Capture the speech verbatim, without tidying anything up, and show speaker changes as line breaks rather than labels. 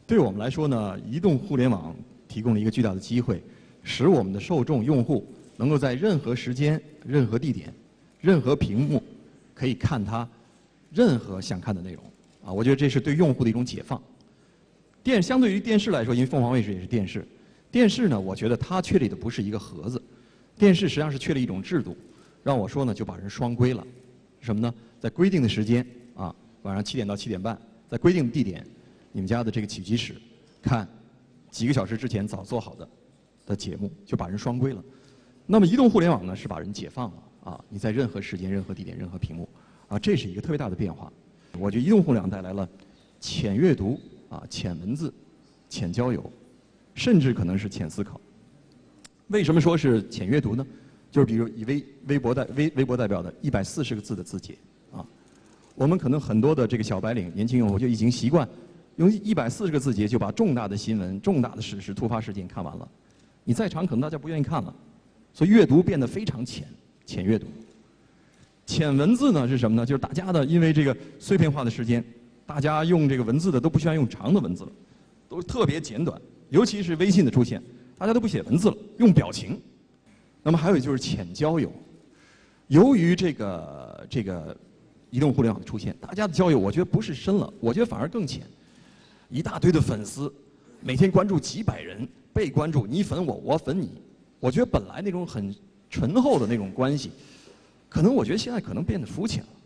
对我们来说呢，移动互联网提供了一个巨大的机会，使我们的受众用户能够在任何时间、任何地点、任何屏幕，可以看他任何想看的内容。啊，我觉得这是对用户的一种解放。电相对于电视来说，因为凤凰卫视也是电视，电视呢，我觉得它确立的不是一个盒子，电视实际上是确立一种制度，让我说呢就把人双规了。什么呢？在规定的时间啊，晚上七点到七点半，在规定的地点，你们家的这个起居室，看几个小时之前早做好的的节目，就把人双规了。那么移动互联网呢，是把人解放了啊！你在任何时间、任何地点、任何屏幕啊，这是一个特别大的变化。我觉得移动互联网带来了浅阅读啊、浅文字、浅交友，甚至可能是浅思考。为什么说是浅阅读呢？就是比如以微微博代微微博代表的一百四十个字的字节啊，我们可能很多的这个小白领、年轻用户就已经习惯用一百四十个字节就把重大的新闻、重大的史实、突发事件看完了。你再长，可能大家不愿意看了，所以阅读变得非常浅，浅阅读。浅文字呢是什么呢？就是大家的因为这个碎片化的时间，大家用这个文字的都不需要用长的文字了，都特别简短。尤其是微信的出现，大家都不写文字了，用表情。那么还有就是浅交友，由于这个这个移动互联网的出现，大家的交友我觉得不是深了，我觉得反而更浅。一大堆的粉丝，每天关注几百人，被关注，你粉我，我粉你。我觉得本来那种很醇厚的那种关系，可能我觉得现在可能变得肤浅了。